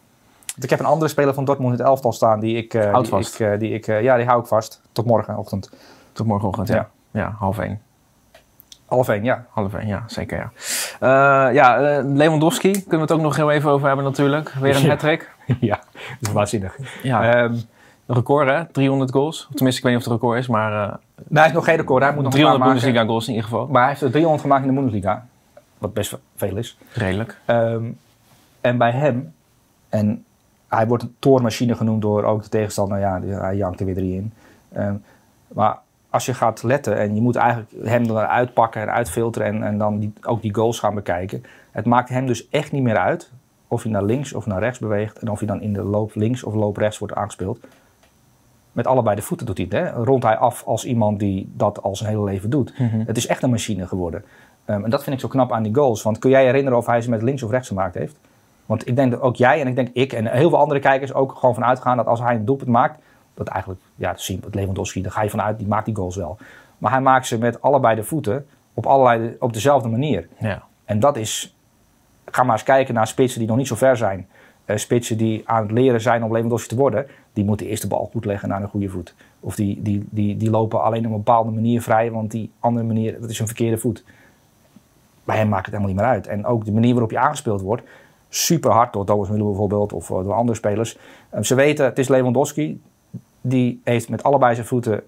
Ik heb een andere speler van Dortmund in het elftal staan die ik... die hou ik vast. Tot morgenochtend. Tot morgenochtend, ja. Ja, 12:30. 12:30, ja. 12:30, ja, zeker, ja. Lewandowski, kunnen we het ook nog heel even over hebben natuurlijk. Weer een hat-trick. Ja, dat is waanzinnig. Ja. Een record, hè? 300 goals. Tenminste, ik weet niet of het record is, maar... hij heeft nog geen record. Hij moet nog 300 Bundesliga goals in ieder geval. Maar hij heeft er 300 gemaakt in de Bundesliga. Wat best veel is. Redelijk. En bij hem... En hij wordt een toormachine genoemd door ook de tegenstander. Ja, hij jankt er weer 3 in. Maar als je gaat letten en je moet eigenlijk hem eruit pakken en uitfilteren en dan ook die goals gaan bekijken. Het maakt hem dus echt niet meer uit of hij naar links of naar rechts beweegt en of hij dan in de loop links of loop rechts wordt aangespeeld. Met allebei de voeten doet hij het. Hè? Rondt hij af als iemand die dat al zijn hele leven doet. Mm-hmm. Het is echt een machine geworden. En dat vind ik zo knap aan die goals. Want kun jij je herinneren of hij ze met links of rechts gemaakt heeft? Want ik denk dat ook jij en ik denk ik en heel veel andere kijkers ook gewoon vanuit gaan dat als hij een doelpunt maakt, dat eigenlijk, ja, te zien, het Lewandowski, daar ga je vanuit, die maakt die goals wel. Maar hij maakt ze met allebei de voeten op dezelfde manier. Ja. En dat is, ga maar eens kijken naar spitsen die nog niet zo ver zijn. Spitsen die aan het leren zijn om Lewandowski te worden, die moeten eerst de bal goed leggen naar een goede voet. Of die lopen alleen op een bepaalde manier vrij, want die andere manier, dat is een verkeerde voet. Bij hem maakt het helemaal niet meer uit. En ook de manier waarop je aangespeeld wordt, super hard door Thomas Müller bijvoorbeeld of door andere spelers. Ze weten, het is Lewandowski, die heeft met allebei zijn voeten,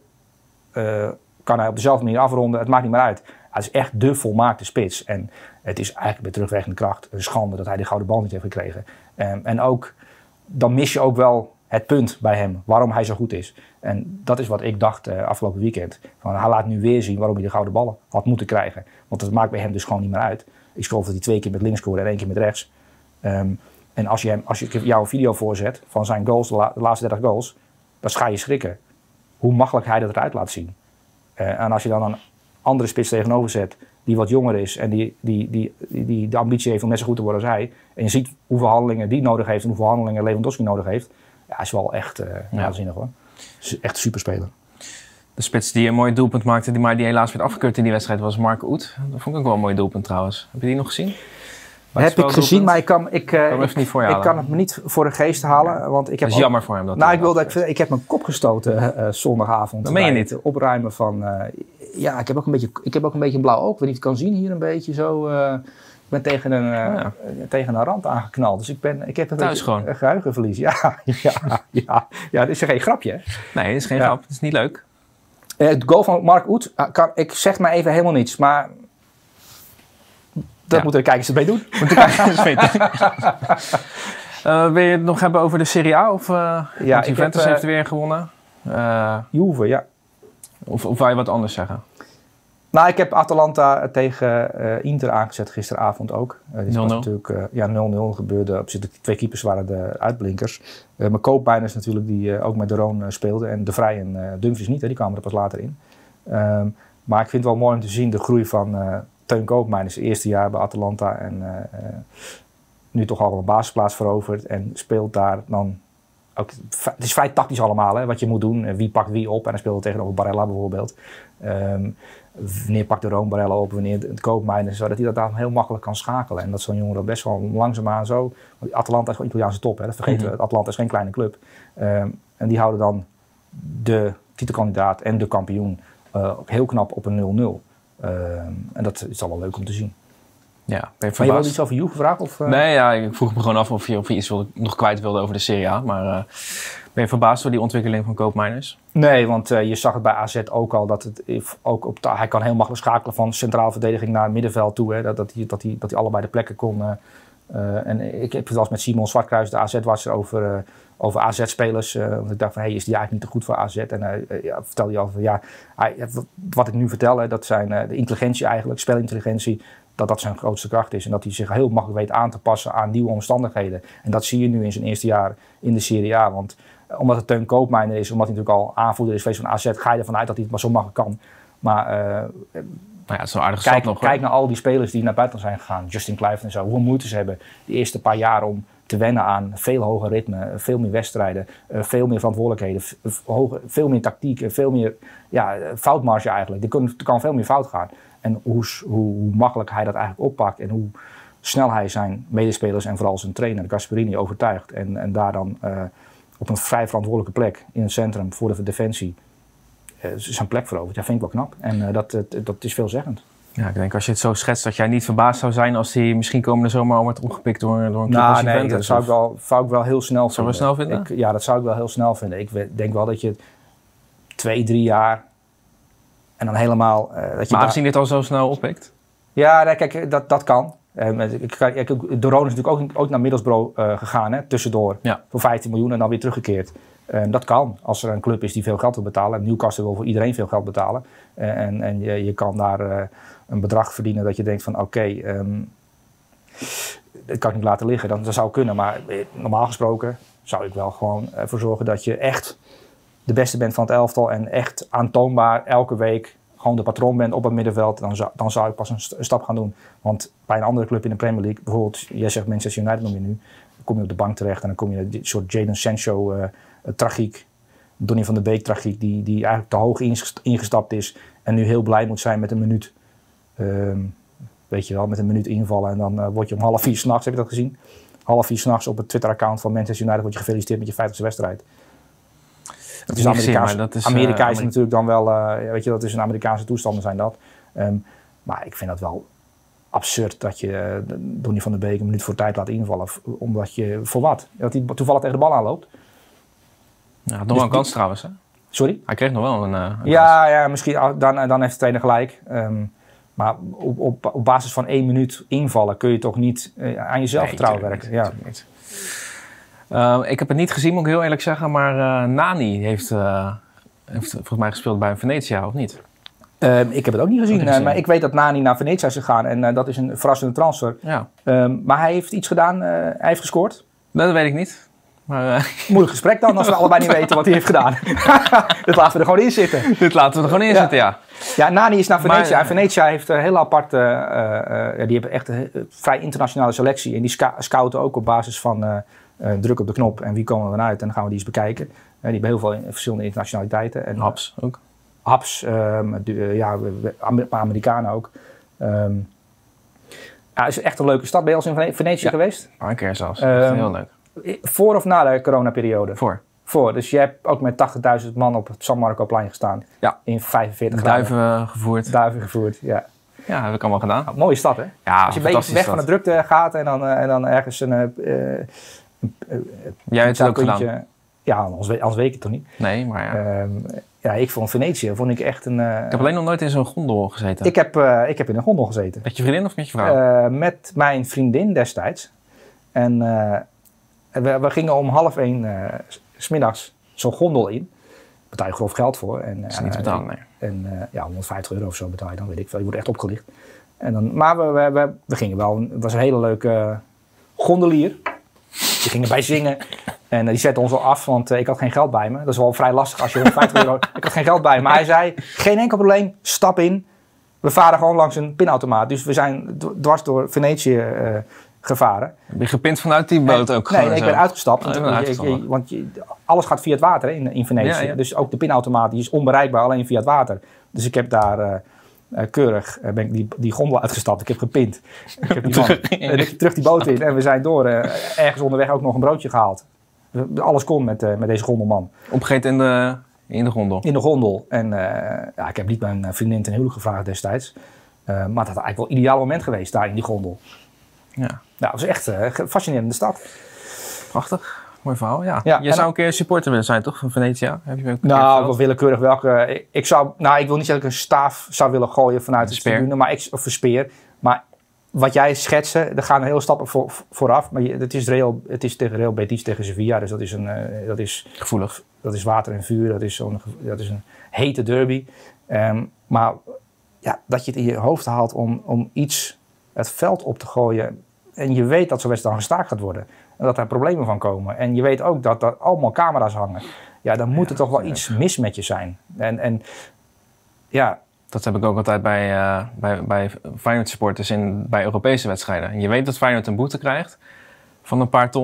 kan hij op dezelfde manier afronden, het maakt niet meer uit. Hij is echt de volmaakte spits. En het is eigenlijk met terugwerkende kracht een schande dat hij die gouden bal niet heeft gekregen. En ook, dan mis je ook wel het punt bij hem, waarom hij zo goed is. En dat is wat ik dacht afgelopen weekend. Van, hij laat nu weer zien waarom hij de gouden ballen had moeten krijgen. Want dat maakt bij hem dus gewoon niet meer uit. Ik geloof dat hij 2 keer met links scoorde en 1 keer met rechts. En als je jou een video voorzet van zijn goals, de laatste 30 goals, dan ga je schrikken. Hoe makkelijk hij dat eruit laat zien. En als je dan een andere spits tegenover zet, die wat jonger is en die de ambitie heeft om net zo goed te worden als hij. En je ziet hoeveel handelingen die nodig heeft en hoeveel handelingen Lewandowski nodig heeft. Ja, is wel echt waanzinnig hoor. Is echt een superspeler. De spits die een mooi doelpunt maakte, maar die helaas werd afgekeurd in die wedstrijd, was Mark Oet. Dat vond ik ook wel een mooi doelpunt trouwens. Heb je die nog gezien? Heb ik gezien, maar ik kan het me niet voor de geest halen. Want ik heb dat is jammer voor hem. Ik heb mijn kop gestoten zondagavond. Dat meen je niet? Het opruimen van... ik heb ook een beetje blauw oog. Ik weet niet of je het kan zien hier een beetje zo. Ik ben tegen een rand aangeknald. Dus ik heb thuis gewoon een geheugenverlies. Ja, dat is geen grapje. Hè? Nee, dat is geen grap. Dat is niet leuk. Het goal van Mark Oet, ik zeg maar even helemaal niets. Maar... Dat moeten de kijkers erbij doen. Wil je het nog hebben over de Serie A? Of Juventus heeft weer gewonnen. Juve, ja. Of wou je wat anders zeggen? Nou, ik heb Atalanta tegen Inter aangezet gisteravond ook. 0-0. Natuurlijk 0-0 gebeurde. De 2 keepers waren de uitblinkers. Mijn Koopmeiners natuurlijk, die ook met de Roon speelde. En De Vrij en Dumfries niet, die kwamen er pas later in. Maar ik vind het wel mooi om te zien de groei van... Teun Koopmeiners, het eerste jaar bij Atalanta en nu toch al een basisplaats veroverd en speelt daar dan ook. Het is vrij tactisch allemaal, hè, wat je moet doen. Wie pakt wie op en dan speelt hij tegenover Barella bijvoorbeeld. Wanneer pakt de Roon Barella op, wanneer het Koopmeiners, zodat hij dat dan heel makkelijk kan schakelen. En dat zo'n jongen dat best wel langzaamaan zo. Want Atalanta is gewoon Italiaanse top, hè, dat vergeten we. Atalanta is geen kleine club. En die houden dan de titelkandidaat en de kampioen heel knap op een 0-0. En dat is al wel leuk om te zien. Ja, maar je wilde iets over Juve vragen? Of, Nee, ik vroeg me gewoon af of je iets nog kwijt wilde over de Serie A. Maar ben je verbaasd door die ontwikkeling van Koopmeiners? Nee, want je zag het bij AZ ook al. Dat hij kan heel makkelijk schakelen van centraal verdediging naar het middenveld toe. Hè, dat hij allebei de plekken kon. En ik heb het wel eens met Simon Zwartkruis, de AZ-watcher, over AZ-spelers. Want ik dacht van, is die eigenlijk niet te goed voor AZ? En vertelde hij over, wat ik nu vertel, hè, dat zijn de intelligentie eigenlijk, spelintelligentie, dat zijn grootste kracht is. En dat hij zich heel makkelijk weet aan te passen aan nieuwe omstandigheden. En dat zie je nu in zijn eerste jaar in de Serie A. Want omdat het Teun Koopmeiner is, omdat hij natuurlijk al aanvoerder is geweest van AZ, ga je ervan uit dat hij het maar zo makkelijk kan. Maar het is een aardige stap nog. Kijk naar al die spelers die naar buiten zijn gegaan. Justin Kluivert en zo. Hoeveel moeite ze hebben de eerste paar jaar om te wennen aan veel hoger ritme, veel meer wedstrijden, veel meer verantwoordelijkheden, veel meer tactiek, veel meer foutmarge eigenlijk. Er kan veel meer fout gaan. En hoe makkelijk hij dat eigenlijk oppakt en snel hij zijn medespelers en vooral zijn trainer Gasperini overtuigt. En daar dan op een vrij verantwoordelijke plek in het centrum voor de defensie zijn plek verovert. Ja, vind ik wel knap. En dat is veelzeggend. Ja, ik denk als je het zo schetst dat jij niet verbaasd zou zijn als hij misschien komende zomer al wordt opgepikt door een club als Juventus. Nee, dat zou ik wel heel snel vinden. Zou je wel snel vinden? Ja, dat zou ik wel heel snel vinden. Ik denk wel dat je 2-3 jaar en dan helemaal... maar aangezien dit al zo snel oppikt? Ja, nee, kijk, dat kan. De Rode is natuurlijk ook naar Middlesbrough gegaan, hè, tussendoor. Ja. Voor 15 miljoen en dan weer teruggekeerd. Dat kan, als er een club is die veel geld wil betalen. Newcastle wil voor iedereen veel geld betalen. En je kan daar een bedrag verdienen dat je denkt van oké, dat kan ik niet laten liggen. Dat zou kunnen, maar normaal gesproken zou ik wel gewoon ervoor zorgen dat je echt de beste bent van het elftal. En echt aantoonbaar elke week gewoon de patroon bent op het middenveld. Dan zou ik pas een stap gaan doen. Want bij een andere club in de Premier League, bijvoorbeeld, jij zegt Manchester United noem je nu. Dan kom je op de bank terecht en dan kom je een soort Jadon Sancho tragiek. Donny van de Beek tragiek, die eigenlijk te hoog ingestapt is. En nu heel blij moet zijn met een minuut. Weet je wel, met een minuut invallen. En dan word je om 3:30 s'nachts, heb je dat gezien? 3:30 s'nachts op het Twitter-account van Manchester United word je gefeliciteerd met je 50e wedstrijd. Dat is Amerika is natuurlijk dan wel, weet je, dat is een Amerikaanse toestanden zijn dat. Maar ik vind dat wel absurd dat je Donny van der Beek een minuut voor tijd laat invallen. Omdat je, voor wat? Dat hij toevallig tegen de bal aanloopt. Ja, nog wel een kans trouwens, hè? Sorry? Hij kreeg nog wel een kans. Ja, misschien dan heeft de trainer gelijk. Maar op basis van 1 minuut invallen kun je toch niet aan je zelfvertrouwen werken. Ja. Niet. Ik heb het niet gezien, moet ik heel eerlijk zeggen, maar Nani heeft volgens mij gespeeld bij Venetia, of niet? Ik heb het ook niet gezien, maar ik weet dat Nani naar Venetia is gegaan en dat is een verrassende transfer. Ja. Maar hij heeft iets gedaan, hij heeft gescoord. Dat weet ik niet. Maar, moeilijk gesprek dan, als we allebei niet weten wat hij heeft gedaan. Dit laten we er gewoon in zitten. Ja. Ja, Nani is naar Venetia. En Venetia heeft een heel apart... die hebben echt een vrij internationale selectie. En die scouten ook op basis van druk op de knop. En wie komen er dan uit? En dan gaan we die eens bekijken. Die hebben heel veel verschillende internationaliteiten. En, Haps ook. Haps, een paar Amerikanen ook. Het is echt een leuke stad. Ben je al eens in Venetië geweest? Een keer zelfs. Heel leuk. Voor of na de coronaperiode? Voor. Dus je hebt ook met 80.000 man op het San Marcoplein gestaan. Ja. In 45 graden. Duiven gevoerd, ja. Ja, dat heb ik allemaal gedaan. Nou, mooie stad, hè? Ja, als je een beetje weg van de drukte gaat en dan ergens een... Jij hebt het ook gedaan? Ja, anders weet ik het toch niet. Nee, maar ja. Ja, ik vond Venetië echt een... ik heb alleen nog nooit in zo'n gondel gezeten. Ik heb in een gondel gezeten. Met je vriendin of met je vrouw? Met mijn vriendin destijds. En... We gingen om 12:30 'smiddags zo'n gondel in. Betaal je grof geld voor. Dat is niet te betalen, nee. En €150 of zo betaal je dan, weet ik veel. Je wordt echt opgelicht. En dan, maar we gingen wel. Het was een hele leuke gondelier. Die ging erbij zingen. En die zette ons al af, want ik had geen geld bij me. Dat is wel vrij lastig als je €150... Ik had geen geld bij me. Maar hij zei, geen enkel probleem, stap in. We varen gewoon langs een pinautomaat. Dus we zijn dwars door Venetië... gevaren. Ben je gepint vanuit die boot ook? Nee, ik ben uitgestapt. Want alles gaat via het water in Venetië. Ja. Dus ook de pinautomaat die is onbereikbaar alleen via het water. Dus ik heb daar keurig die gondel uitgestapt. Ik heb gepint. Ik heb terug die boot in. En we zijn door. Ergens onderweg ook nog een broodje gehaald. Alles kon met deze gondelman. Opgegeten in de gondel? In de gondel. En ik heb niet mijn vriendin ten huwelijk gevraagd destijds. Maar dat had eigenlijk wel een ideaal moment geweest daar in die gondel. Ja. Nou, het was echt een fascinerende stad. Prachtig. Mooi verhaal, ja. Je zou een keer supporter willen zijn, toch? Van Venetia? Wel willekeurig welke. Ik wil niet zeggen dat ik een staaf zou willen gooien vanuit de tribune, of een speer. Maar wat jij schetste, er gaan hele stappen vooraf. Maar het is tegen Real Betis tegen Sevilla. Dus dat is gevoelig. Dat is water en vuur. Dat is een hete derby. Maar ja, dat je het in je hoofd haalt om iets het veld op te gooien. En je weet dat zo'n wedstrijd dan gestaakt gaat worden. En dat er problemen van komen. En je weet ook dat er allemaal camera's hangen. Ja, dan moet er toch wel iets mis met je zijn. En ja. Dat heb ik ook altijd bij Feyenoord supporters bij Europese wedstrijden. En je weet dat Feyenoord een boete krijgt van een paar ton.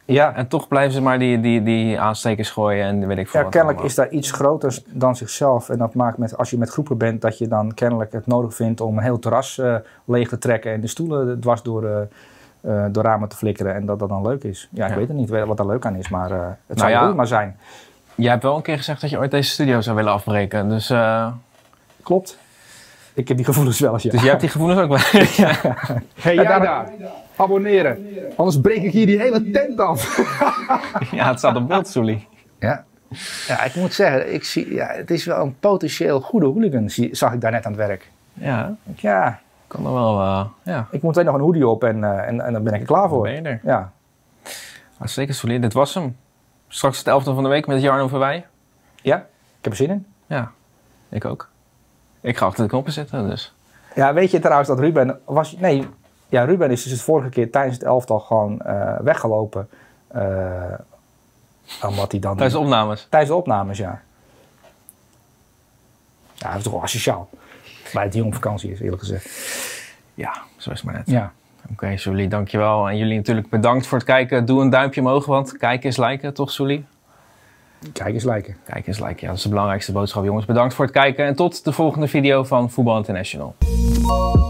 Ja. En toch blijven ze maar die aanstekers gooien en weet ik veel wat. Kennelijk is daar iets groters dan zichzelf. En dat maakt als je met groepen bent, dat je dan kennelijk het nodig vindt om een heel terras leeg te trekken en de stoelen dwars door ramen te flikkeren. En dat dat dan leuk is. Ja, ik weet het niet wat daar leuk aan is, maar het zou goed maar zijn. Jij hebt wel een keer gezegd dat je ooit deze studio zou willen afbreken. Dus, klopt. Ik heb die gevoelens wel eens, ja. Dus jij hebt die gevoelens ook wel? Ja. Hey, jij daar. Abonneren. Anders breek ik hier die hele tent af. Ja, het staat op beeld, Soelie. Ja. Ja, ik moet zeggen, het is wel een potentieel goede hooligan, zag ik daar net aan het werk. Ja. Ja. Kan er wel, ja. Ik moet alleen nog een hoodie op en dan ben ik er klaar voor. Ben je er. Ja. Zeker, Soelie. Dit was hem. Straks het 11e van de week met Jarno Verwij. Ja, ik heb er zin in. Ja, ik ook. Ik ga achter de knoppen zitten, dus. Ja, weet je trouwens dat Ruben Ruben is dus de vorige keer tijdens het elftal gewoon weggelopen. Omdat hij dan... Tijdens de opnames? Tijdens de opnames, ja. Ja, dat is toch wel asociaal. Bij het jong vakantie is, eerlijk gezegd. Ja, zo is het maar net. Ja. Oké, Soelie, dankjewel. En jullie natuurlijk bedankt voor het kijken. Doe een duimpje omhoog, want kijken is liken, toch Soelie? Kijk eens liken. Kijk eens liken, ja, dat is de belangrijkste boodschap, jongens. Bedankt voor het kijken en tot de volgende video van Voetbal International.